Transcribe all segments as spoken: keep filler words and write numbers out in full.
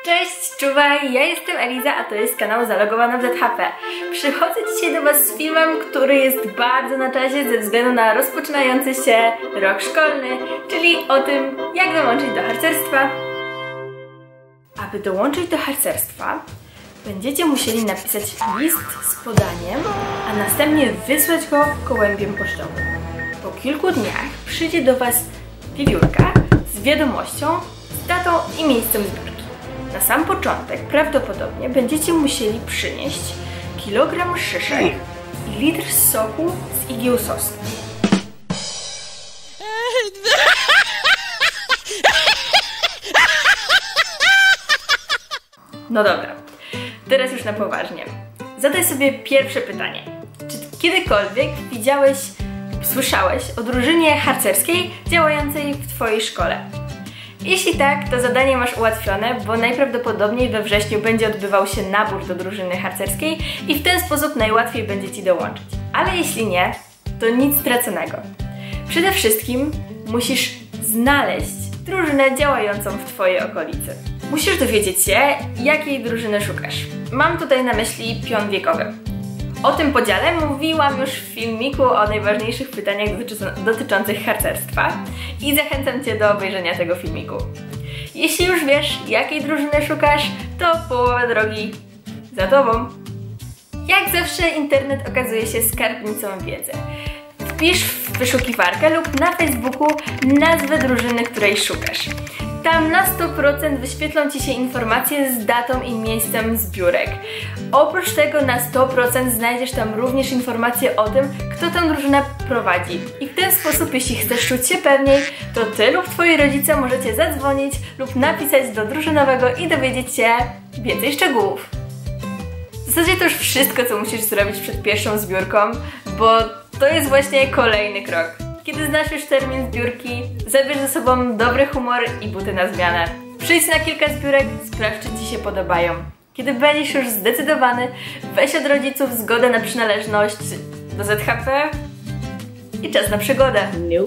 Cześć, czuwaj, ja jestem Eliza, a to jest kanał Zalogowana w Z H P. Przychodzę dzisiaj do Was z filmem, który jest bardzo na czasie ze względu na rozpoczynający się rok szkolny, czyli o tym, jak dołączyć do harcerstwa. Aby dołączyć do harcerstwa, będziecie musieli napisać list z podaniem, a następnie wysłać go gołębiem pocztowym. Po kilku dniach przyjdzie do Was wiewiórka z wiadomością, z datą i miejscem zbiórki. Na sam początek prawdopodobnie będziecie musieli przynieść kilogram szyszek i litr soku z igieł sosny. No dobra, teraz już na poważnie. Zadaj sobie pierwsze pytanie. Czy kiedykolwiek widziałeś, słyszałeś o drużynie harcerskiej działającej w Twojej szkole? Jeśli tak, to zadanie masz ułatwione, bo najprawdopodobniej we wrześniu będzie odbywał się nabór do drużyny harcerskiej i w ten sposób najłatwiej będzie Ci dołączyć. Ale jeśli nie, to nic straconego. Przede wszystkim musisz znaleźć drużynę działającą w Twojej okolicy. Musisz dowiedzieć się, jakiej drużyny szukasz. Mam tutaj na myśli pion wiekowy. O tym podziale mówiłam już w filmiku o najważniejszych pytaniach dotyczących harcerstwa i zachęcam Cię do obejrzenia tego filmiku. Jeśli już wiesz, jakiej drużyny szukasz, to połowa drogi za Tobą. Jak zawsze internet okazuje się skarbnicą wiedzy. Wpisz w wyszukiwarkę lub na Facebooku nazwę drużyny, której szukasz. Tam na sto procent wyświetlą Ci się informacje z datą i miejscem zbiórek. Oprócz tego na sto procent znajdziesz tam również informacje o tym, kto tę drużynę prowadzi. I w ten sposób, jeśli chcesz czuć się pewniej, to Ty lub Twoi rodzice możecie zadzwonić lub napisać do drużynowego i dowiedzieć się więcej szczegółów. W zasadzie to już wszystko, co musisz zrobić przed pierwszą zbiórką, bo to jest właśnie kolejny krok. Kiedy znasz już termin zbiórki, zabierz ze sobą dobry humor i buty na zmianę. Przyjdź na kilka zbiórek, sprawdź, czy Ci się podobają. Kiedy będziesz już zdecydowany, weź od rodziców zgodę na przynależność do Z H P i czas na przygodę. No.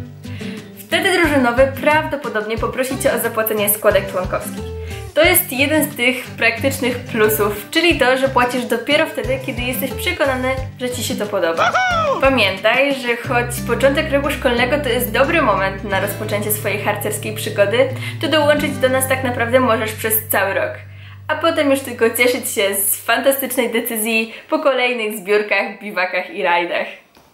Wtedy drużynowy prawdopodobnie poprosi Cię o zapłacenie składek członkowskich. To jest jeden z tych praktycznych plusów, czyli to, że płacisz dopiero wtedy, kiedy jesteś przekonany, że Ci się to podoba. Pamiętaj, że choć początek roku szkolnego to jest dobry moment na rozpoczęcie swojej harcerskiej przygody, to dołączyć do nas tak naprawdę możesz przez cały rok. A potem już tylko cieszyć się z fantastycznej decyzji po kolejnych zbiórkach, biwakach i rajdach.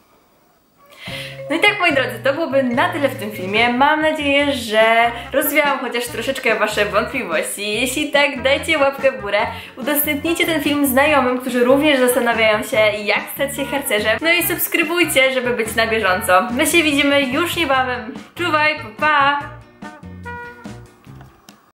No i tak, moi drodzy, to byłoby na tyle w tym filmie. Mam nadzieję, że rozwiałam chociaż troszeczkę Wasze wątpliwości. Jeśli tak, dajcie łapkę w górę, udostępnijcie ten film znajomym, którzy również zastanawiają się, jak stać się harcerzem. No i subskrybujcie, żeby być na bieżąco. My się widzimy już niebawem. Czuwaj, pa, pa!